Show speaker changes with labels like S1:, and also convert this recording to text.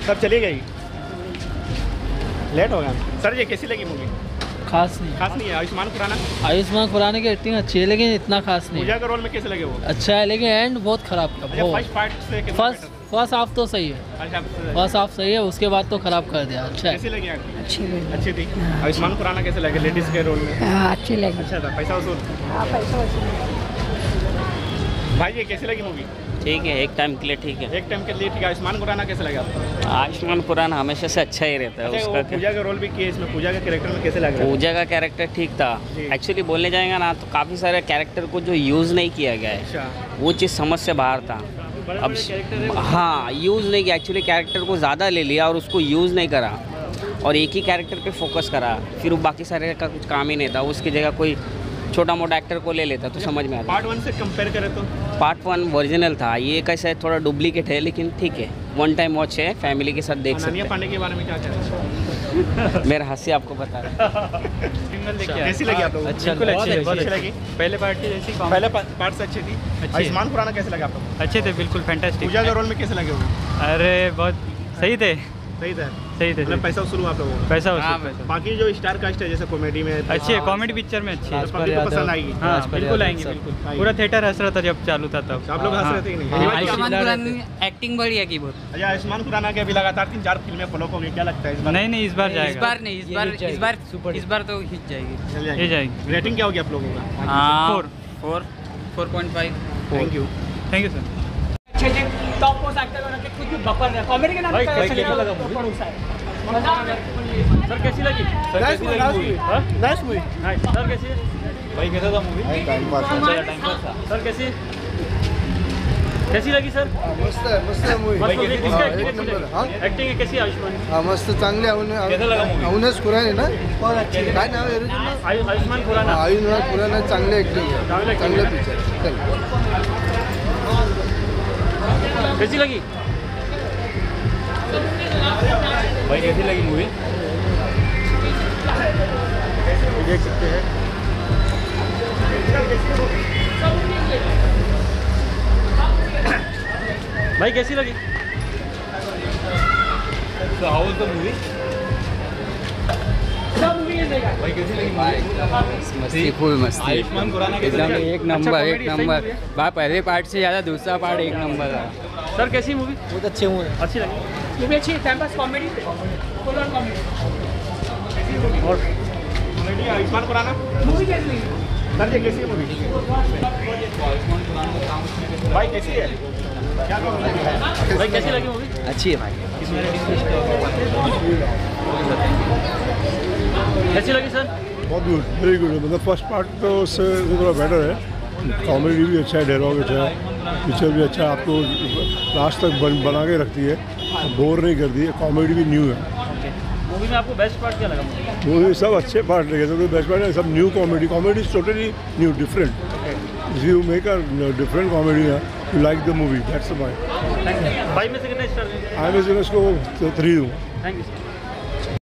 S1: सब चली गई, लेट हो गया। सर ये कैसी लगी मूवी?
S2: खास नहीं
S1: है।
S2: आयुष्मान खुराना की एक्टिंग अच्छी है लेकिन इतना खास नहीं।
S1: पूजा के रोल में कैसे लगे वो?
S2: अच्छा है लेकिन एंड बहुत खराब था।
S1: फर्स्ट पार्ट से
S2: फर्स्ट हाफ तो सही है, फर्स्ट हाफ सही है, उसके बाद तो खराब कर दिया। अच्छा
S1: कैसी लगी?
S3: अच्छी
S1: थी। आयुष्मान खुराना कैसे लगे लेडीज के रोल में?
S3: अच्छी लगी।
S1: अच्छा था। पैसा वसूल?
S3: पैसा वसूल।
S1: भाई ये कैसी लगी मूवी?
S4: ठीक है, एक टाइम के लिए ठीक है।
S1: एक टाइम के लिए ठीक है। आयुष्मान खुराना कैसे लगा आपको?
S4: आयुष्मान खुराना हमेशा से अच्छा ही रहता है। उसका
S1: पूजा का रोल भी किया इसमें, पूजा का कैरेक्टर में कैसे लगा?
S4: पूजा का कैरेक्टर ठीक था। एक्चुअली बोलने जाएगा ना तो काफ़ी सारे कैरेक्टर को जो यूज़ नहीं किया गया है वो चीज़ समझ से बाहर था। अब हाँ, यूज़ नहीं किया, एक्चुअली कैरेक्टर को ज़्यादा ले लिया और उसको यूज़ नहीं करा और एक ही कैरेक्टर पे फोकस करा, फिर वो बाकी सारे का कुछ काम ही नहीं था। उसकी जगह कोई छोटा मोटा एक्टर को ले लेता तो समझ में आता।
S1: पार्ट 1 से कंपेयर करें तो?
S4: पार्ट 1 ओरिजिनल था, ये कैसा है थोड़ा डुप्लीकेट है लेकिन ठीक है, वन टाइम वॉच है, फैमिली के साथ देख सकते हैं।
S1: पांडे के बारे में क्या कहना?
S4: मेरा हंसी आपको बता रहा है।
S1: कैसी लगी आप लोगों को?
S2: अच्छा,
S1: बहुत अच्छी लगी।
S5: पहले पार्ट की जैसी
S1: पहले पार्ट से अच्छी थी। आयुष्मान खुराना कैसे लगा आपको?
S5: अच्छे थे, बिल्कुल फैंटास्टिक।
S1: पूजा के रोल में कैसे लगे वो?
S5: अरे बहुत सही थे।
S1: मतलब पैसा वसूल हुआ आप लोगों का?
S5: पैसा वसूल।
S1: बाकी जो स्टार कास्ट है जैसे कॉमेडी में
S5: अच्छी है, कॉमेडी पिक्चर में अच्छी है,
S1: पब्लिक को पसंद आएगी।
S5: हाँ बिल्कुल आएंगे, बिल्कुल। पूरा थिएटर हंस रहा था जब चालू था तब।
S1: आप लोग हंस रहे थे कि नहीं?
S6: आयुष्मान खुराना एक्टिंग बढ़िया की बहुत।
S1: अच्छा, आयुष्मान खुराना के अभी लगातार 3-4 फिल्में फ्लॉप होंगी, क्या लगता है इस बार?
S5: नहीं, इस बार जाएगा।
S6: इस बार नहीं, इस बार तो हिट जाएगी।
S5: ये जाएगी।
S1: रेटिंग क्या होगी आप लोगों का?
S6: 4.5।
S1: Thank you
S5: sir.
S7: Top most actor बना के कुछ भी बफर है कॉमेडी के नाम पे कैसा लगा मूवी?
S5: सर कैसी लगी?
S1: Nice movie.
S5: सर कैसी है भाई? कैसा था मूवी?
S8: टाइम पास
S5: था। सर कैसी लगी सर?
S8: मस्त है मूवी।
S5: एक्टिंग कैसी है आयुष्मान?
S8: हाँ मस्त, चांगली आहे.
S5: कैसा लगा मूवी?
S8: अविनाश खुराना ना, काय नाव आहे रे?
S5: आयुष्मान खुराना.
S8: आयुष्मान खुराना चांगली एक्टिंग आहे, चांगलं पिक्चर.
S5: कैसी लगी भाई? कैसी लगी मूवी? देख सकते हैं भाई, कैसी लगी? How was the movie? भाई कैसी लगी?
S9: मस्ती, फुल मस्ती,
S5: आयुष्मान खुराना
S9: एकदम एक नंबर. पहले पार्ट से ज़्यादा दूसरा पार्ट एक नंबर था.
S5: सर कैसी मूवी?
S2: बहुत अच्छी मूवी,
S5: अच्छी लगी।
S7: मूवी अच्छी है, time pass comedy full on comedy.
S1: और कॉमेडी आयुष्मान खुराना
S7: मूवी कैसी लगी?
S1: सर ये कैसी है मूवी? भाई कैसी है? क्या
S5: भाई कैसी लगी मूवी?
S9: अच्छी है भाई.
S5: कैसी लगी सर?
S8: बहुत गुड, वेरी गुड. मतलब फर्स्ट पार्ट तो उससे थोड़ा बेटर है. कॉमेडी भी अच्छा है, डायलॉग अच्छा है, पिक्चर भी अच्छा है, आपको लास्ट तक बना के रखती है, बोर नहीं करती है. कॉमेडी भी न्यू है.
S5: मूवी में आपको बेस्ट पार्ट क्या लगा?
S8: मूवी सब अच्छे पार्ट लगे, तो बेस्ट पार्ट है सब new comedy. Comedy is totally new, different. If you make a different comedy, you like the movie. That's the point.
S5: भाई में से कितने star?
S8: I was going to go 3.
S5: Thank you sir.